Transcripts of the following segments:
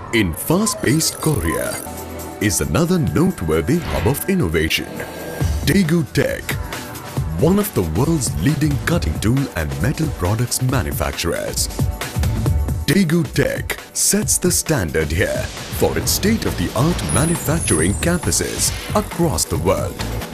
in fast-paced Korea is another noteworthy hub of innovation, Daegu Tech, one of the world's leading cutting tool and metal products manufacturers. Daegu Tech sets the standard here for its state-of-the-art manufacturing campuses across the world.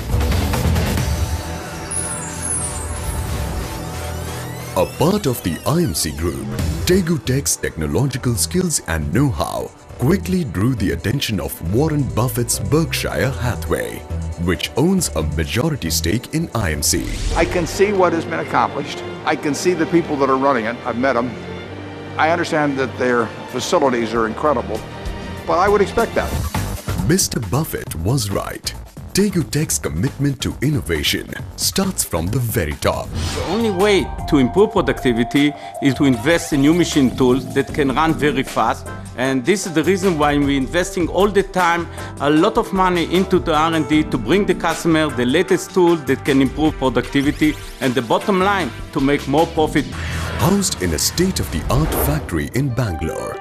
A part of the IMC Group, Daegu Tech's technological skills and know-how quickly drew the attention of Warren Buffett's Berkshire Hathaway, which owns a majority stake in IMC. I can see what has been accomplished. I can see the people that are running it. I've met them. I understand that their facilities are incredible, but I would expect that. Mr. Buffett was right. Daegu Tech's commitment to innovation starts from the very top. The only way to improve productivity is to invest in new machine tools that can run very fast. And this is the reason why we're investing all the time a lot of money into the R&D to bring the customer the latest tool that can improve productivity and the bottom line to make more profit. Housed in a state-of-the-art factory in Bangalore,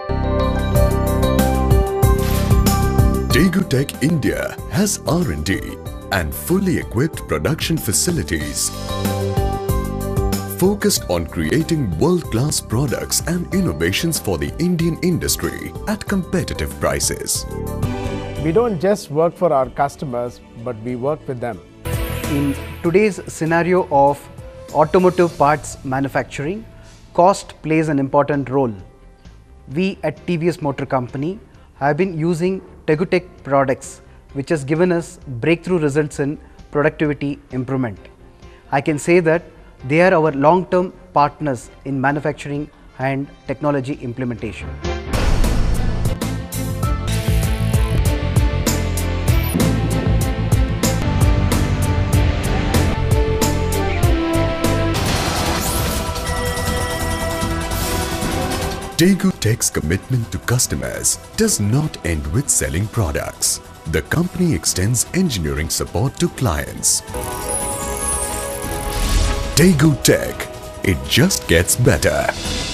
Daegu Tech India has R&D and fully equipped production facilities focused on creating world-class products and innovations for the Indian industry at competitive prices. We don't just work for our customers, but we work with them. In today's scenario of automotive parts manufacturing, cost plays an important role. We at TVS Motor Company have been using Daegu Tech products, which has given us breakthrough results in productivity improvement. I can say that they are our long-term partners in manufacturing and technology implementation. Daegu Tech's commitment to customers does not end with selling products. The company extends engineering support to clients. Daegu Tech, it just gets better.